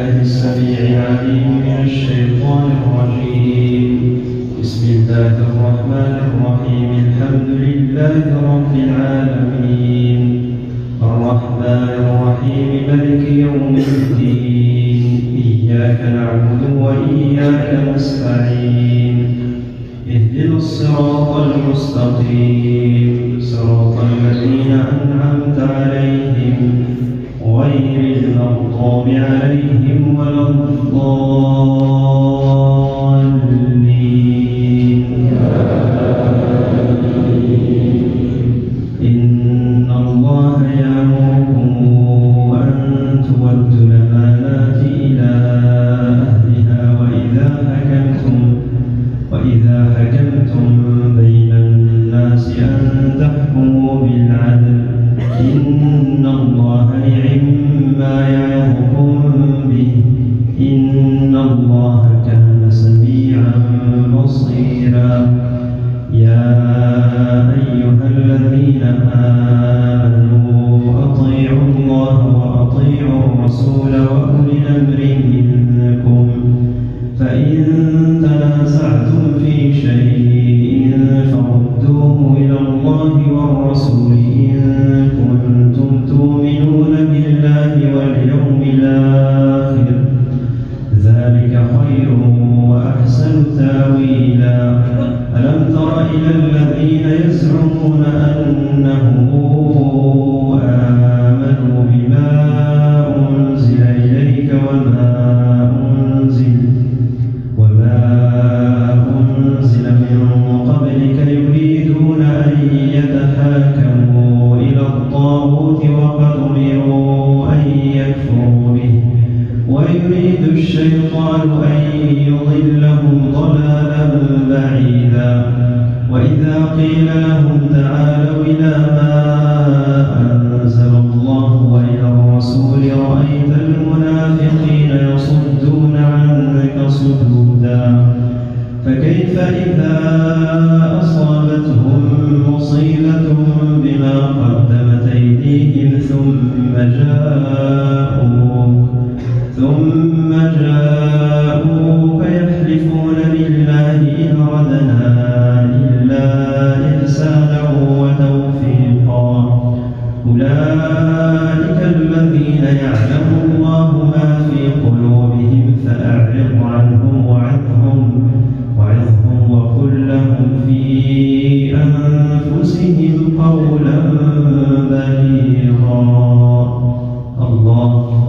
بالله السميع العليم من الشيطان الرجيم. بسم الله الرحمن الرحيم. الحمد لله رب العالمين الرحمن الرحيم مالك يوم الدين إياك نعبد وإياك نستعين اهدنا الصراط المستقيم صراط الذين أنعمت عليهم غير المغضوب عليهم ولا الضالين. إن الله يأمركم أن تؤدوا الأمانات إلى أهلها وإذا حكمتم بين الناس أن تحكموا بالعدل إن الله نعم يعظكم به إن الله كان سميعا بصيرا. يا أيها الذين آمنوا أطيعوا الله وأطيعوا الرسول وأولي الأمر منكم فإن تنازعتم في شيء فردوه إلى الله والرسول إن كنتم تؤمنون بالله واليوم الآخر ذلك خير وأحسن تاويلا. ألم تر إلى الذين يزعمون أنهم آمنوا بما أنزل إليك وما أنزل من قبلك يريدون أن يتحاكموا إلى الطاغوت وقد أمروا أن يكفروا به ويريد الشيطان أن يضلهم ضلالا بعيدا. وإذا قيل لهم تعالوا إلى ما أنزل الله وإلى الرسول رأيت المنافقين يصدون عنك صدودا. فكيف إذا أصابتهم مصيبة بما قدمت أيديهم ثم جاءوك يحلفون بالله إن أردنا إلا إحسانا وتوفيقا. أولئك الذين يعلم الله ما في قلوبهم فأعرض عنهم وعظهم وقل لهم في أنفسهم قولا بليغا. الله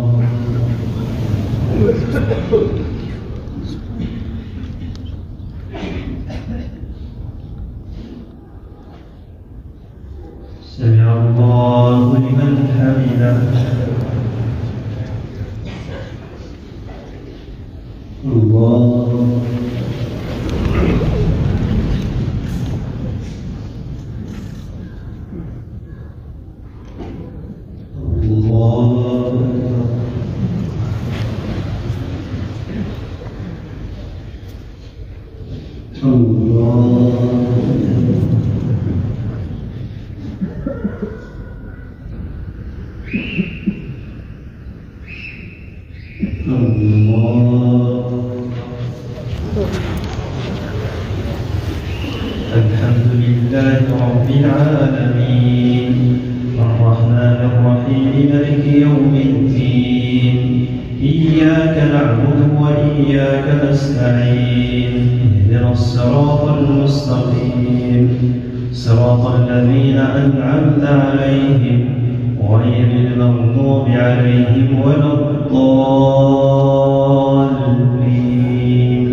سمع الله لمن حمده. الله الحمد لله رب العالمين الرحمن الرحيم مالك يوم الدين إياك نعبد وإياك نستعين اهدنا الصراط المستقيم صراط الذين أنعمت عليهم غير المغضوب عليهم ولا الضالين.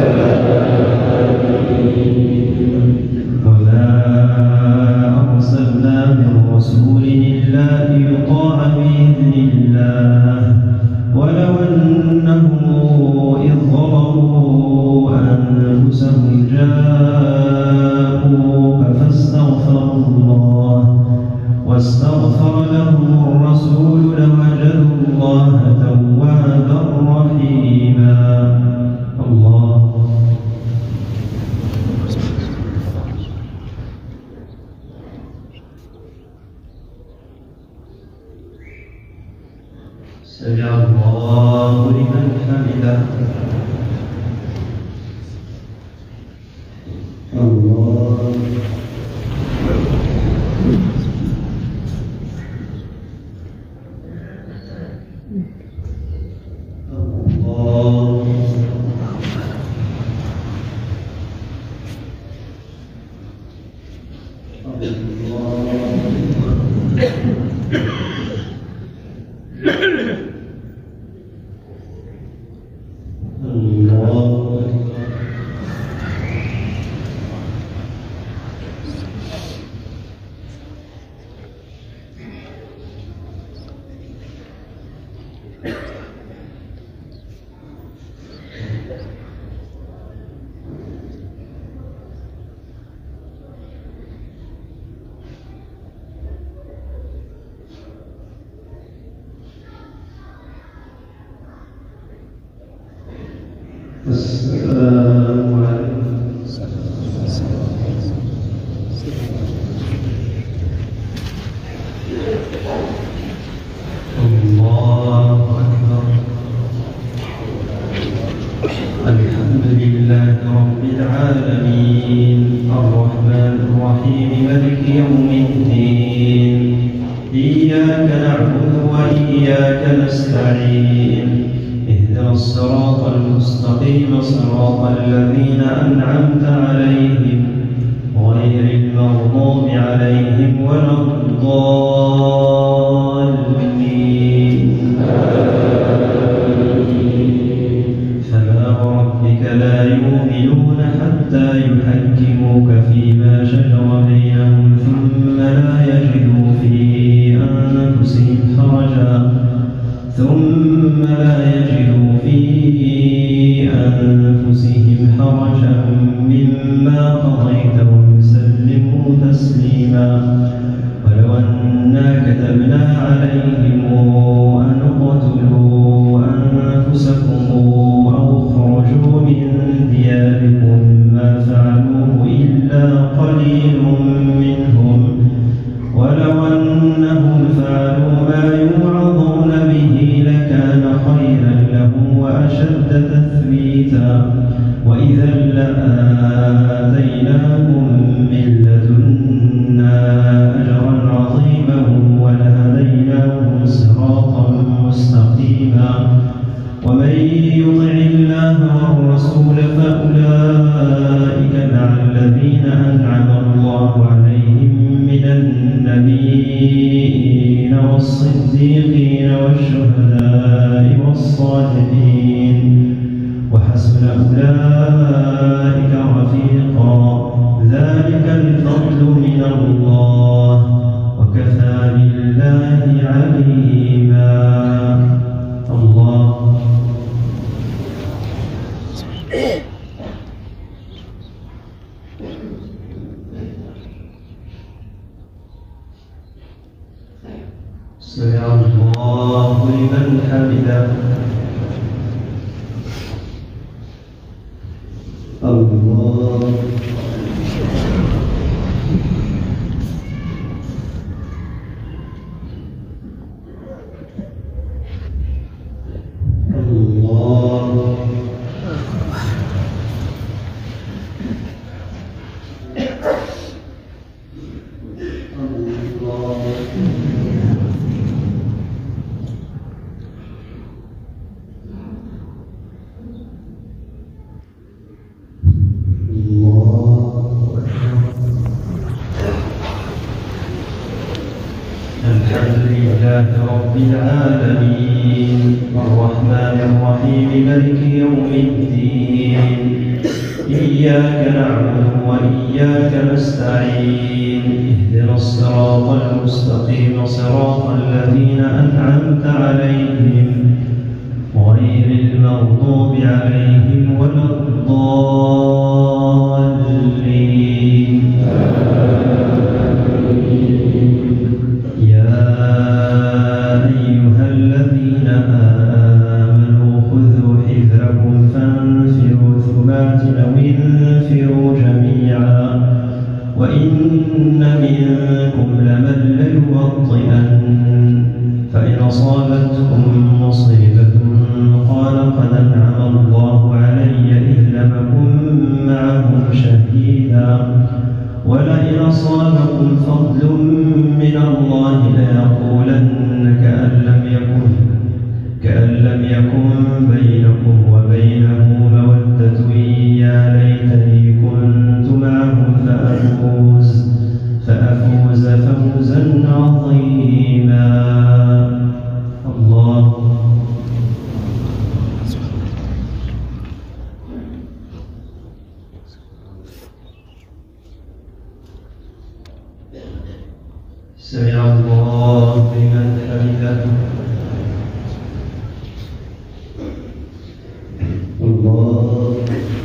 وما أرسلنا من رسول إلا ليطاع بإذن الله ولو أنهم إذ ظلموا أنفسهم جاءوك واستغفر لهم الرسول لوجدوا الله توابا رحيما. السلام عليكم. الله أكبر. الحمد لله رب العالمين الرحمن الرحيم مالك يوم الدين إياك نعبد وإياك نستعين اهدنا الصراط المستقيم صراط الذين أنعمت عليهم غير المغضوب عليهم ولا الضالين. فلا وربك لا يؤمنون حتى يحكموك فيما شجر بينهم ثم لا يجدوا في أنفسهم حرجا مما قضيت ويسلموا تسليما. ولو أنا كتبنا عليهم أن اقتلوا أنفسكم أو اخرجوا من دياركم ما فعلوه إلا قليل منهم ولو أنهم فعلوا ما يوعظون به لكان خيرا لهم وأشد تثبيتا وإذا لآتيناهم من لدنا أجرا عظيما ولهديناهم صراطا مستقيما. ومن يطع الله والرسول فأولئك مع الذين أنعم الله عليهم من النبيين والصديقين والشهداء والصالحين وحسن أولئك رفيقا. ذلك الفضل من الله وكفى بالله عليما. الله سمع الله لمن حمده. الله الحمد لله رب العالمين الرحمن الرحيم مالك يوم الدين إياك نعبد وإياك نستعين اهدنا الصراط المستقيم صراط الذين أنعمت عليهم غير المغضوب عليهم ولا الضالين. وإن منكم لمن ليبطئن فإن أصابتكم مصيبة قال قد أنعم ولئن أصابهم فضل من الله ليقولن كأن لم يكن بينكم وبينه مودة يا ليتني كنت معهم فأفوز فوزا عظيما. الله سمع الله لمن حمده. الله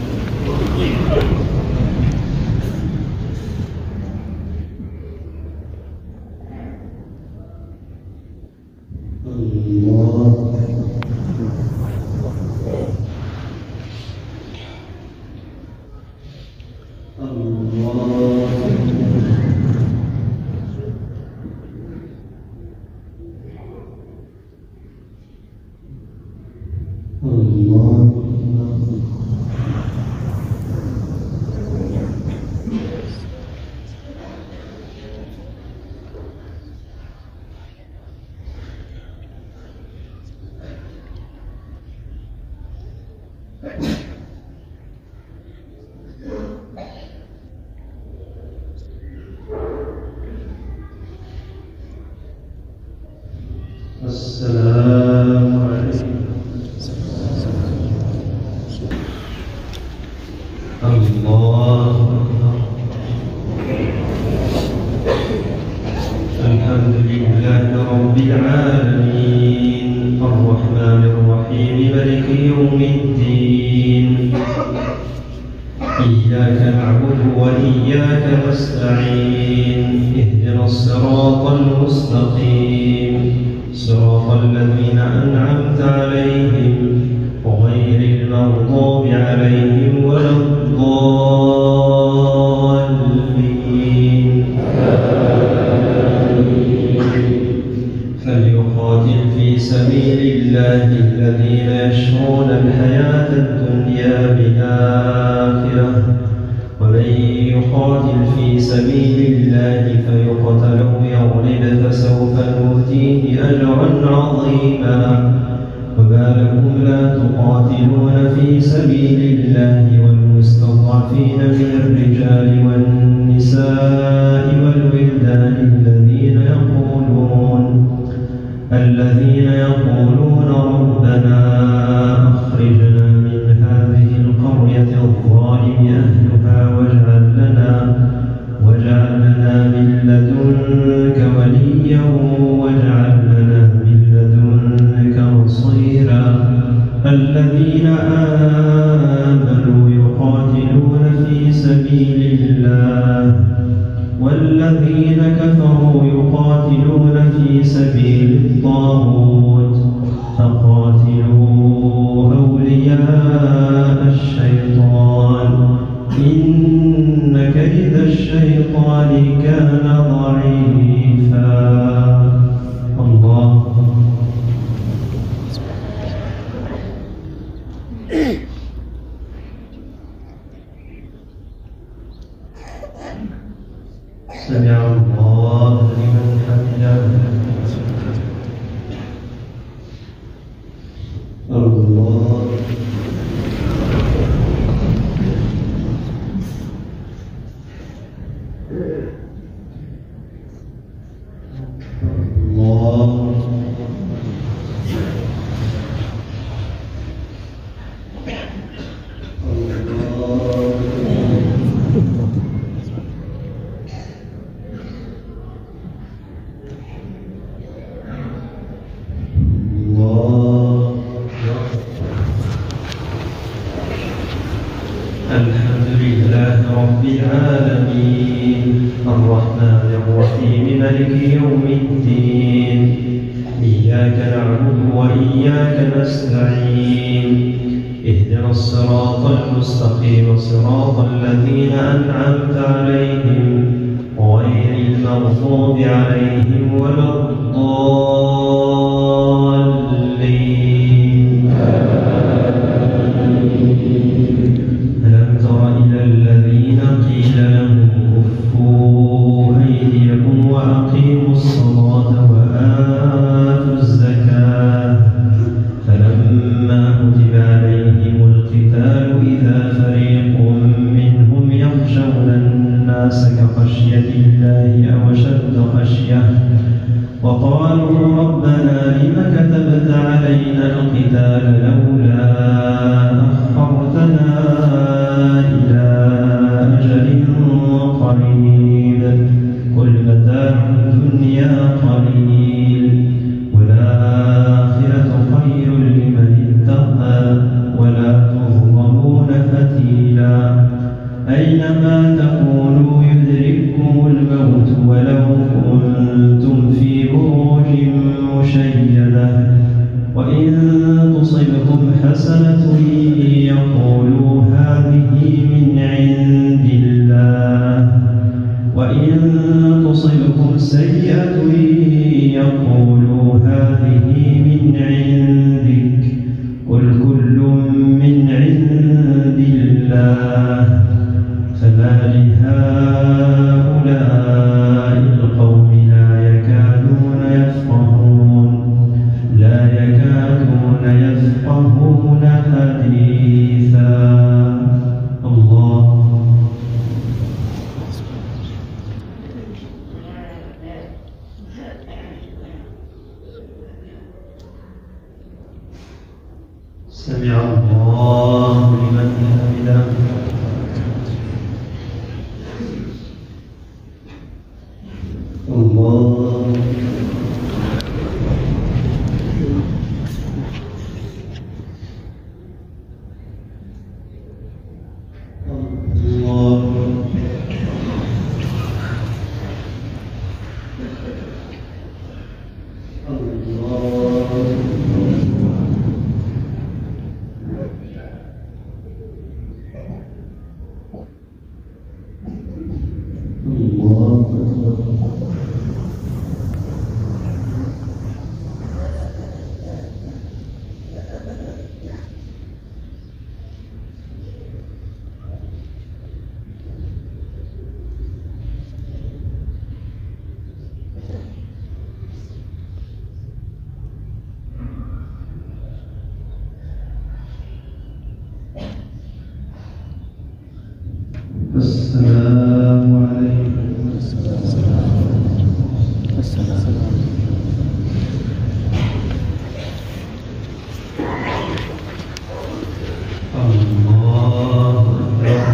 السلام عليكم. الله الحمد لله رب العالمين الرحمن الرحيم مالك يوم الدين إياك نعبد وإياك نستعين اهدنا الصراط المستقيم صراط الذين أنعمت عليهم غير المغضوب عليهم ولا الضالين. فليقاتل في سبيل الله الذين يشرون الحياة الدنيا بالآخرة ومن يقاتل في سبيل الله فيقتل أو يغلب فسوف نؤتيه أجرا عظيما. وما لكم لا تقاتلون في سبيل الله والمستضعفين من الرجال والنساء والولدان الذين يقولون ربنا أخرجنا من هذه القرية الظالم أهلها واجعل لنا من لدنك وليا واجعل لنا من لدنك نصيرا. الذين آمنوا يقاتلون في سبيل الله والذين كفروا يقاتلون في سبيل الطاغوت فقاتلوا أولياء الشيطان إن كيد الشيطان كان ضعيفا. الله سمع الله لمن حمده. الله الحمد لله رب العالمين الرحمن الرحيم مالك يوم الدين إياك نعبد وإياك نستعين اهدنا الصراط المستقيم صراط الذين أنعمت عليهم غير المغضوب عليهم ولا الضالين. ألم تر إلى الذين قيل خشية الله أو أشد خشية. وقالوا ربنا لم كتبت علينا القتال لولا أخرتنا إلى أجل قريب قل متاع الدنيا قليل والآخرة خير لمن اتقى ولا تظلمون فتيلا. أينما تكونوا يدرككم الموت ولو كنتم في بروج مشيدة. وإن تصبهم حسنة يقولوا هذه من عند الله وإن تصبهم سيئة يقولوا هذه من عندك قل كل من عند الله. فما لهؤلاء القوم لا يكادون يفقهون حديثا. الله. سمع الله لمن حمده. الله. السلام عليكم. الله أكبر.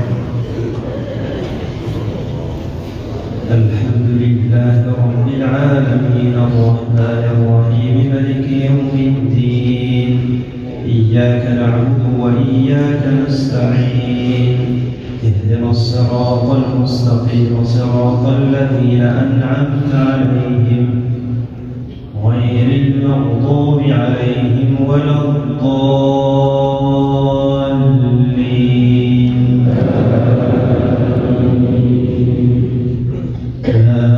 الحمد لله رب العالمين الرحمن الرحيم مالك يوم الدين إياك نعبد وإياك نستعين اهدنا الصراط المستقيم صراط الذين أنعمت عليهم غير المغضوب عليهم ولا الضالين. ما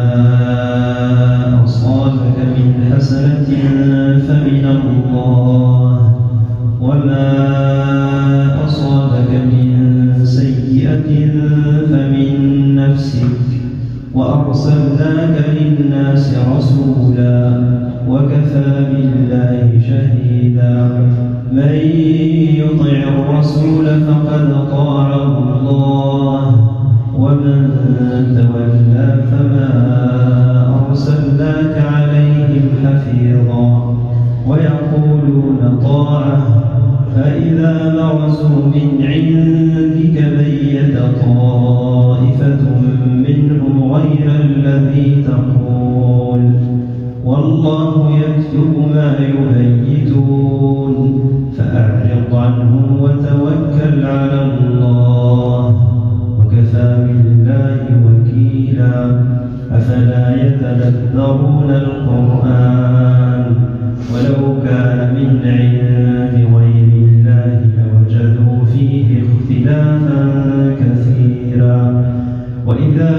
أصابك من حسنة فمن الله وما أصابك من سيئة فمن نفسك وأرسلناك للناس رسولا وكفى بالله شهيدا. من يطع الرسول فقد طاع الله ومن تولى فما أرسلناك عليهم حفيظا. ويقولون طاعة فإذا برزوا من عندك بيت طائفة منهم غير الذي تقول والله يكتب ما يبيتون فأعرض عنهم وتوكل على الله وكفى بالله وكيلا. أفلا يتدبرون القرآن ولو كان من عند غير الله لوجدوا فيه اختلافا كثيرا. وإذا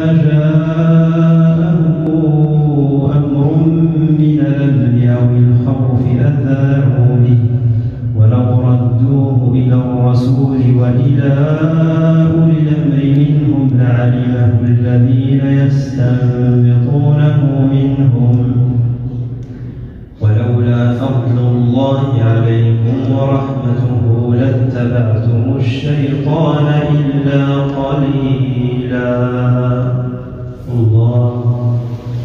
جاءهم أمر من الأمن أو الخوف أذاعوا به ولو ردوه إلى الرسول وإلى أولي الأمر منهم لعلمه الذين يستنبطونه منهم ولولا فضل الله عليكم ورحمته لاتبعتم الشيطان إلا قليلا. الله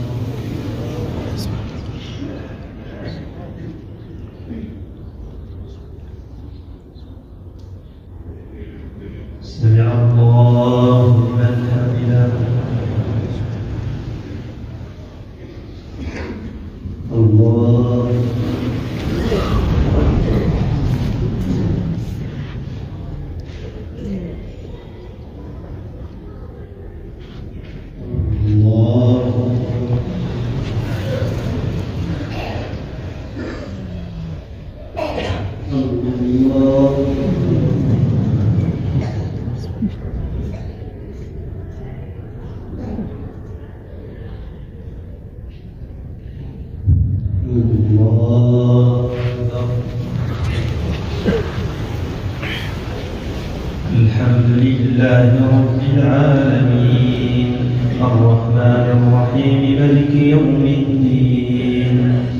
سمع الله لمن حمده الله الحمد لله رب العالمين الرحمن الرحيم مالك يوم الدين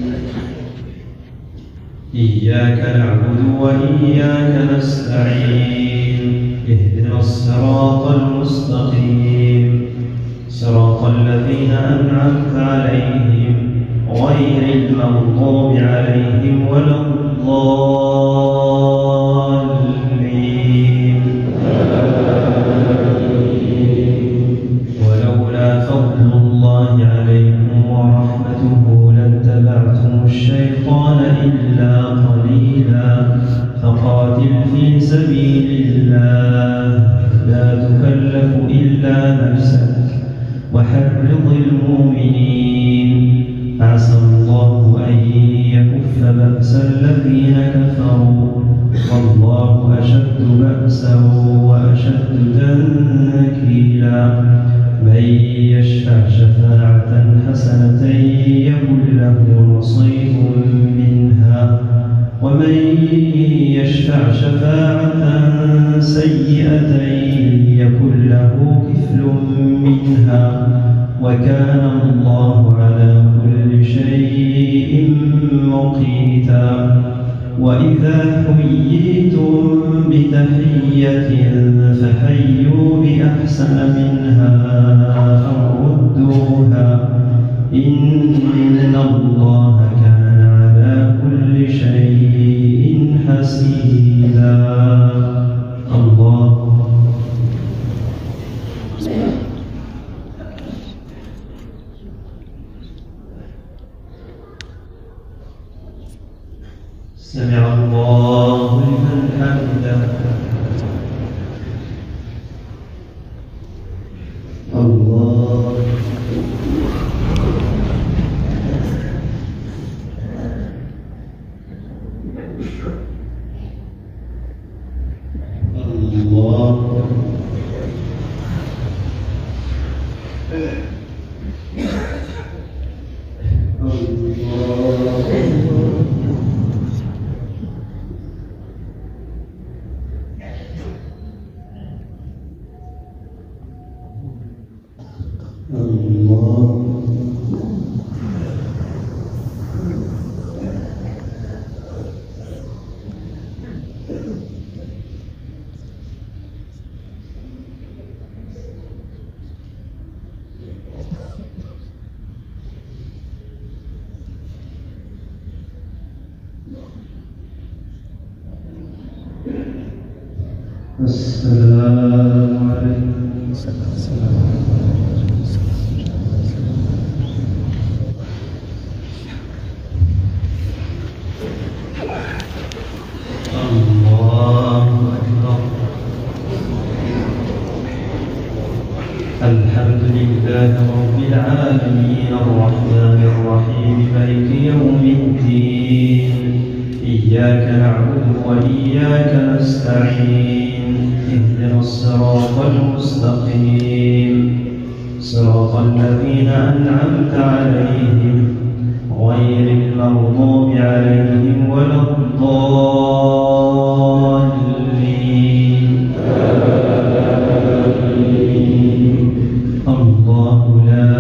إياك نعبد وإياك نستعين اهدنا الصراط المستقيم صراط الذين أنعمت عليهم غير المغضوب عليهم ولا الضالين ولولا فضل الله عليكم ورحمته لاتبعتم الشيطان إلا قليلا فقاتل في سبيل الله لا تكلف إلا نفسك وحرض المؤمنين عسى الله أن يكف بأس الذين كفروا والله أشد بأسا وأشد تنكيلا من يشفع شفاعة حسنة يكن له نصيب منها ومن يشفع شفاعة سيئة يكن له كفل منها وكان الله على كل شيء مقيتا وإذا حييتم بتحية فحيوا بأحسن منها أو ردوها إن الله كان على كل شيء حسيبا الله سمع الله لمن حمده الله السلام عليكم. الله أكبر. الحمد لله رب العالمين الرحمن الرحيم مالك يوم الدين إياك نعبد وإياك نستعين اهدنا الصراط المستقيم صراط الذين أنعمت عليهم غير المغضوب عليهم ولا الضالين الله لا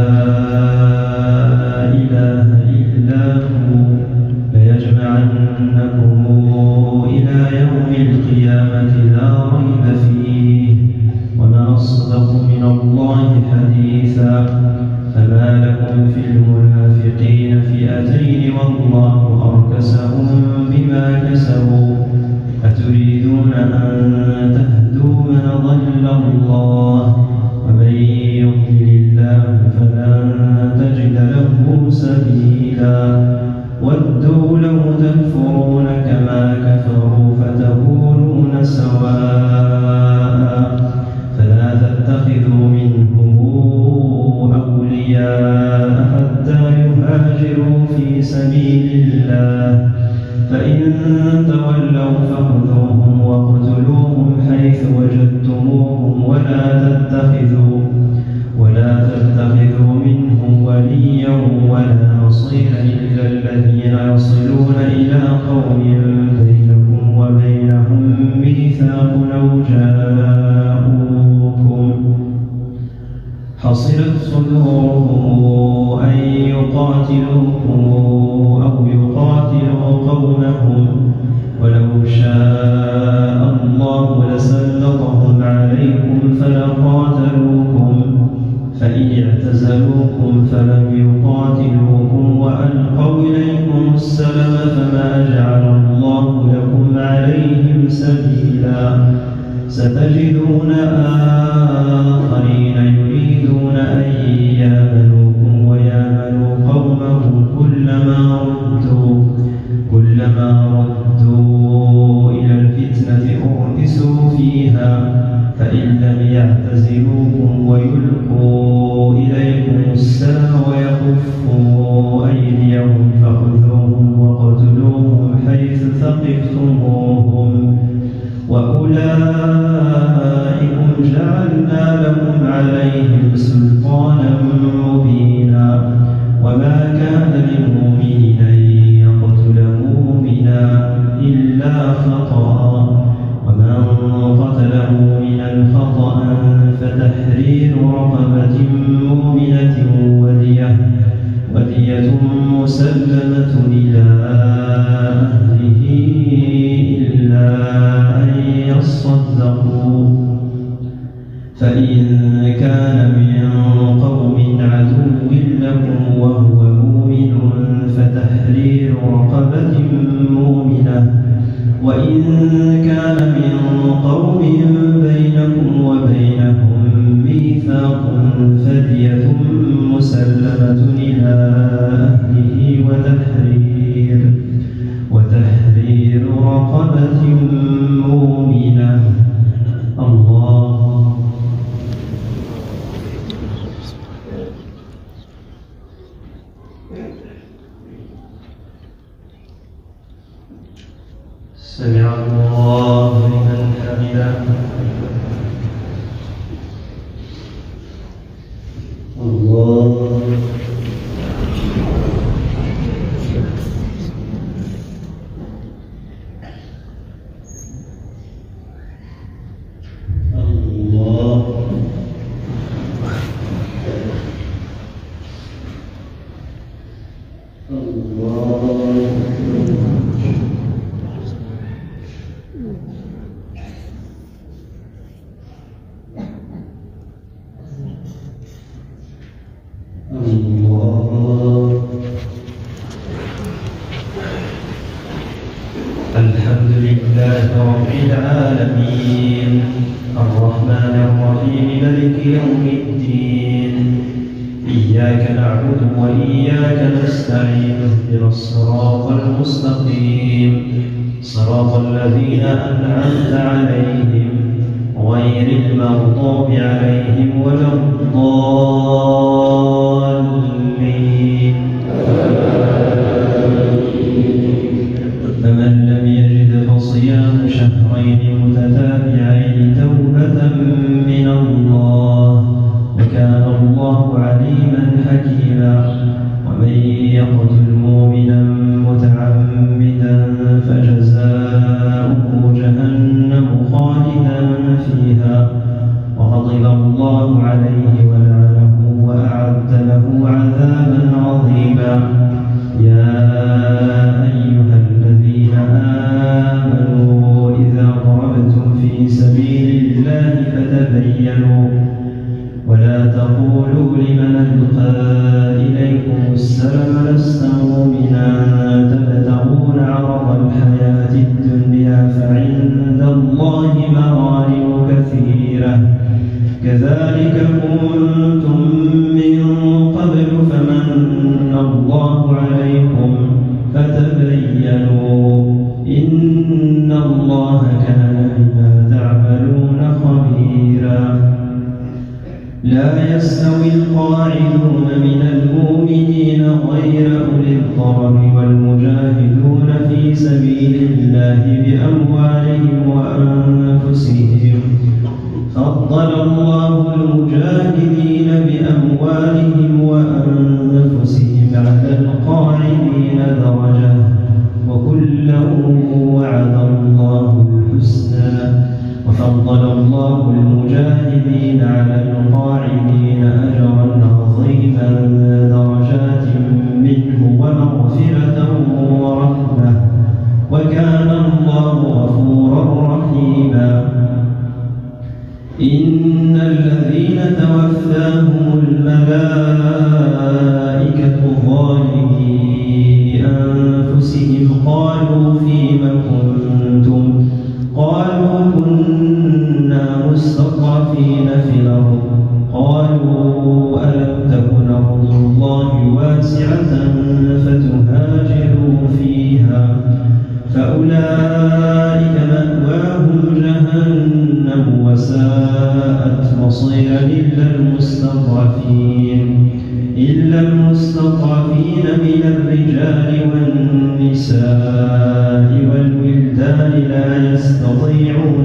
إله إلا هو ليجمعنكم إلى يوم القيامة لا ريب فيه وما أصدق من الله حديثا رؤوسهم بما كسبوا أتريدون أن تهدوا من ضل الله ومن يضلل الله فلن تجد له سبيلا ودوا لو تكفرون كما كفروا فتكونون سواء فلا تتخذوا منهم أولياء حتى يهاجروا في سبيل الله فإن تولوا فخذوهم واقتلوهم حيث وجدتموهم ولا تتخذوا منهم وليا ولا نصيرا إلا الذين يصلون إلى قوم بينكم وبينهم ميثاق أو جاءوكم حصرت صدورهم أن يقاتلوكم أو يقاتلوا قومهم ولو شاء الله لسلطهم عليكم فلقاتلوكم فإن اعتزلوكم فلم يقاتلوكم وألقوا إليكم السلم فما جعل الله لكم عليهم سبيلا ستجدون آخرين يريدون أن يامنوكم ويامنوا قومهم كلما ردوا إلى الفتنة أركسوا فيها فإن لم يعتزلوكم ويلقوا إليكم السلم ويكفوا أيديهم فخذوهم واقتلوهم حيث ثقفتموهم وأولئكم جعلنا لهم عليهم سلطانا مبينا وما كان لمؤمن أن يقتل مؤمنا إلا خطأ ومن قتل مؤمنا خطأ فتحرير رقبة مؤمنة ودية مسلمة إلى أهله إلا أن يصدقوا فإن كان من قوم عدو لكم وهو مؤمن فتحرير رقبة مؤمنة وإن كان من قوم بينكم وبينهم ميثاق فدية مسلمة إلى أهله وتحرير رقبة مؤمنة الله سمع الله لمن حمده الله الحمد لله رب العالمين الرحمن الرحيم مالك يوم الدين إياك نعبد وإياك نستعين اهدنا الصراط المستقيم صراط الذين أنعمت عليهم غير المغضوب عليهم ولا الضالين فمن لم يجد فصيام شهرين متتابعين توبة من الله وكان الله عليما حكيما ومن يقتل مؤمنا متعمدا فجزاؤه جهنم خالدا فيها وغضب الله عليه ولعنه وأعد له عذابا عظيما يا أيها الذين آمنوا إذا ضربتم في سبيل الله ولا تقولوا لمن ألقى إليكم السلم لست مؤمنا تبتغون عرض الحياة الدنيا فعند الله مغانم كثيرة كذلك كنتم من قبل فمن الله عليكم فتبينوا إن الله كان بما تعملون خبيرا لا يستوي القاعدون من المؤمنين غير أولي الضرر والمجاهدون في سبيل الله بأموالهم وأنفسهم فضل الله المجاهدين بأموالهم وأنفسهم على القاعدين درجة وكلا وعد الله الحسنى وفضل الله المجاهدين على القاعدين أجرا عظيما درجات منه ومغفرة ورحمة وكان الله غفورا رحيما إن الذين توفاهم الملائكة ظالمي أنفسهم قالوا فيم كنتم قالوا كنا مستضعفين في الأرض قالوا ألم تكن أرض الله واسعة فتهاجروا فيها فأولئك مأواهم جهنم وساءت مصيرا إلا المستضعفين من الرجال والنساء والولدان لا يستطيعون